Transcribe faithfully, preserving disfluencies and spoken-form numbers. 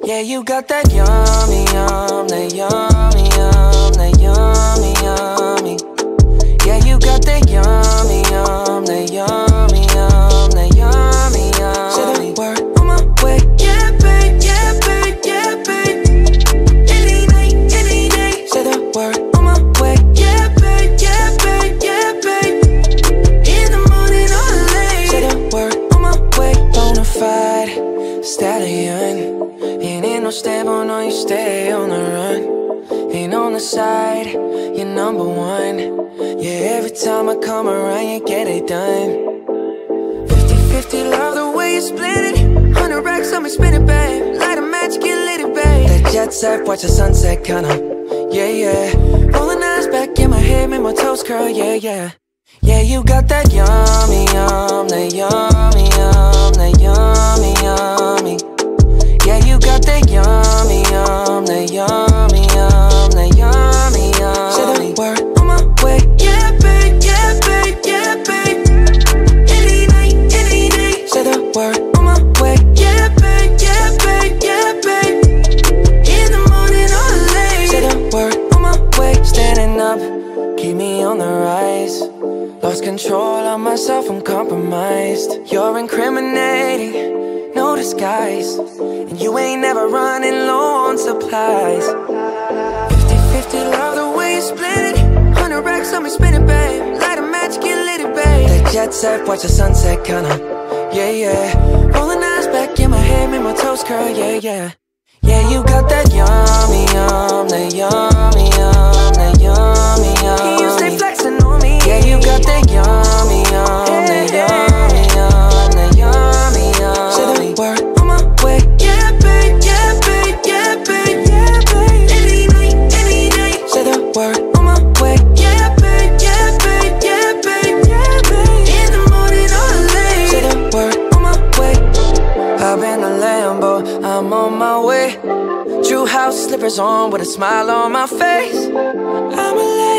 Yeah, you got that yummy, yum, that yummy, yum, that yummy, yummy. Yeah, you got that yummy, yum, that yummy, yum, that yummy, yummy. Say the word on my way. Yeah, babe, yeah, babe, yeah, babe. Any night, any day. Say the word on my way. Yeah, babe, yeah, babe, yeah, babe. In the morning or late. Say the word on my way. Bonafide stallion. Ain't in no stable, no, you stay on the run. Ain't on the side, you're number one. Yeah, every time I come around, you get it done. Fifty fifty, love the way you split it. Hundred racks on me, spin it, babe. Light a match, get lit, it, babe. That jet set, watch the sunset, kinda. Yeah, yeah. Rolling eyes back in my head, make my toes curl, yeah, yeah. Yeah, you got that yummy, yum, that yummy, yum, that yummy, yummy. Yeah, you got that yummy, yum, that yummy, yum, that yummy, yummy. Say the word on my way. Yeah, babe, yeah, babe, yeah, babe. Any night, any day. Say the word on my way. Yeah, babe, yeah, babe, yeah, babe. In the morning or late. Say the word on my way. Standing up, keep me on the rise. Lost control of myself, I'm compromised. You're incriminating, no disguise. And you ain't never running low on supplies. Fifty fifty, love the way you split it. Hundred racks on me, spin it, babe. Light a match, get lit, it, babe. That jet set, watch the sunset, kinda. Yeah, yeah. Rolling eyes back in my head, make my toes curl, yeah, yeah. Yeah, you got that yummy, yum, that yummy, yum, that yummy, yummy. You stay flexing on me. Yeah, you got that yummy, yum, that yummy, yum, that yummy, yum. Say the word on my way. Yeah, babe, yeah, babe, yeah, babe, yeah, babe. Any night, any day. Say the word on my way. Yeah, babe, yeah, babe, yeah, babe, yeah, babe. In the morning or late. Say the word on my way. Hop in the Lambo, I'm on my way. True house slippers on with a smile on my face. I'm alive.